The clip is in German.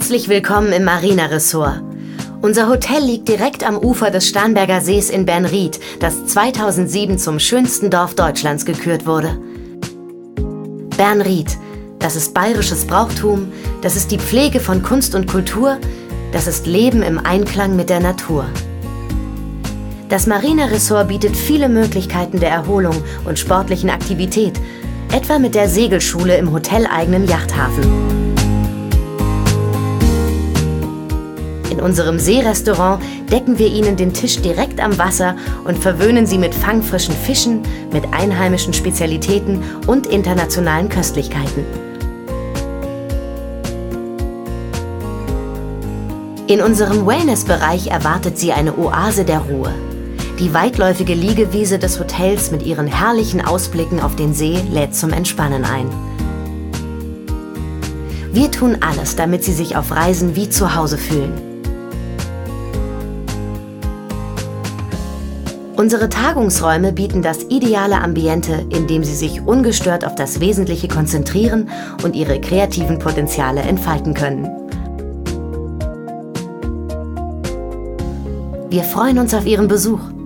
Herzlich willkommen im Marina Resort. Unser Hotel liegt direkt am Ufer des Starnberger Sees in Bernried, das 2007 zum schönsten Dorf Deutschlands gekürt wurde. Bernried, das ist bayerisches Brauchtum, das ist die Pflege von Kunst und Kultur, das ist Leben im Einklang mit der Natur. Das Marina Resort bietet viele Möglichkeiten der Erholung und sportlichen Aktivität, etwa mit der Segelschule im hoteleigenen Yachthafen. In unserem Seerestaurant decken wir Ihnen den Tisch direkt am Wasser und verwöhnen Sie mit fangfrischen Fischen, mit einheimischen Spezialitäten und internationalen Köstlichkeiten. In unserem Wellnessbereich erwartet Sie eine Oase der Ruhe. Die weitläufige Liegewiese des Hotels mit ihren herrlichen Ausblicken auf den See lädt zum Entspannen ein. Wir tun alles, damit Sie sich auf Reisen wie zu Hause fühlen. Unsere Tagungsräume bieten das ideale Ambiente, in dem Sie sich ungestört auf das Wesentliche konzentrieren und Ihre kreativen Potenziale entfalten können. Wir freuen uns auf Ihren Besuch.